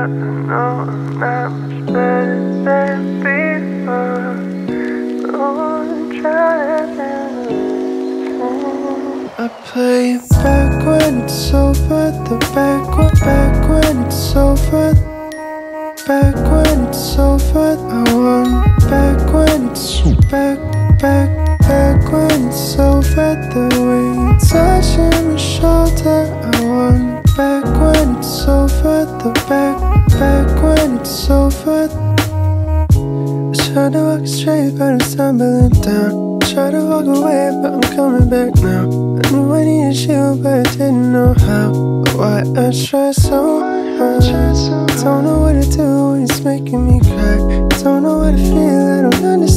know I'm not much better than before. Don't try I play back when it's over, the back when it's over, back when it's over. I want back when it's back when it's over. The way you touching my shoulder. I want back when it's over, the back when it's over. I tried to walk straight, but I'm stumbling down. Try to walk away, but I'm coming back now. I knew I needed you, but I didn't know how. Why I try so hard. Don't know what to do when it's making me cry. Don't know what to feel, I don't understand.